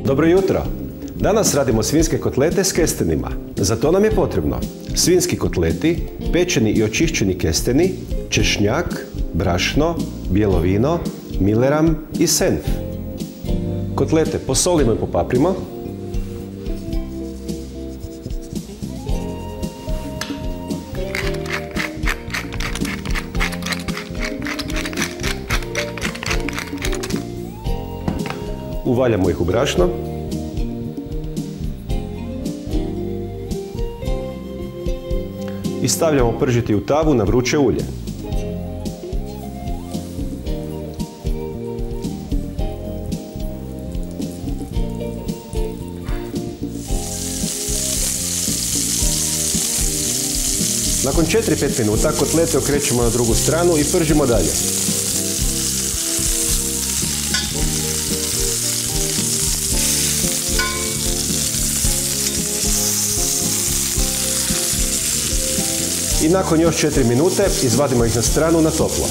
Dobro jutro! Danas radimo svinjske kotlete s kestenima. Za to nam je potrebno svinjski kotleti, pečeni i očišćeni kesteni, češnjak, brašno, bijelo vino, mileram i senf. Kotlete posolimo i popaprimo. Uvaljamo ih u brašno. I stavljamo pržiti u tavu na vruće ulje. Nakon 4-5 minuta kotlete okrećemo na drugu stranu i pržimo dalje. I nakon još 4 minute izvadimo ih na stranu na toplo.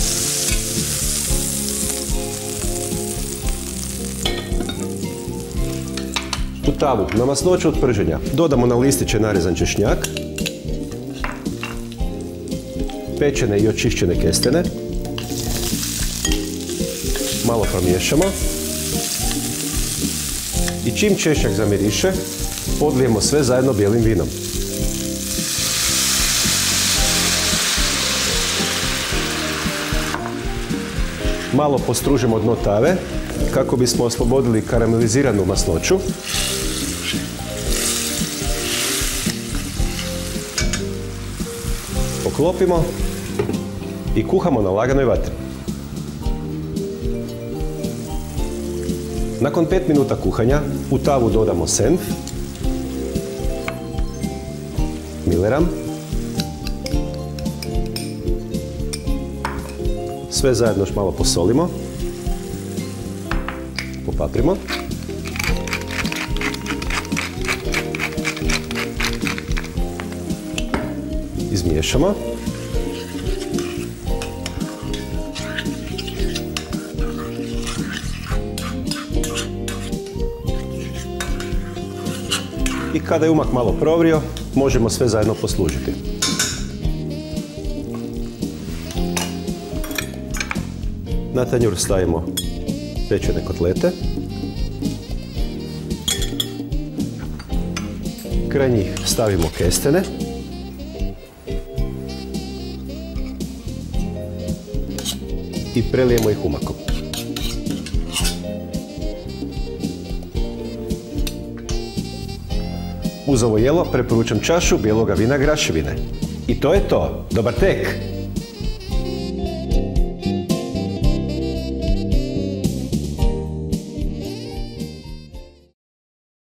U tavu na masnoću od prženja dodamo na listiće narezan češnjak, pečene i očišćene kestene, malo promiješamo i čim češnjak zamiriše, podlijemo sve zajedno bijelim vinom. Malo postružimo dno tave kako bismo oslobodili karameliziranu masnoću. Poklopimo i kuhamo na laganoj vatri. Nakon 5 minuta kuhanja u tavu dodamo senf, mileram, sve zajedno još malo posolimo, popaprimo. Izmiješamo. I kada je umak malo provrio, možemo sve zajedno poslužiti. Na tanjur stavimo pečene kotlete. Kraj njih stavimo kestene. I prelijemo ih umakom. Uz ovo jelo preporučam čašu bijeloga vina graševine. I to je to. Dobar tek!